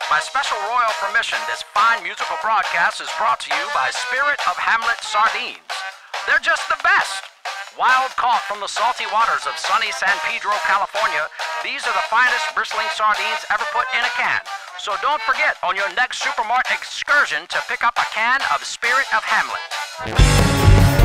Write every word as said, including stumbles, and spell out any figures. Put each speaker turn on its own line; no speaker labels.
By special royal permission, this fine musical broadcast is brought to you by Spirit of Hamlet Sardines. They're just the best. Wild caught from the salty waters of sunny San Pedro, California, these are the finest bristling sardines ever put in a can. So don't forget on your next supermarket excursion to pick up a can of Spirit of Hamlet.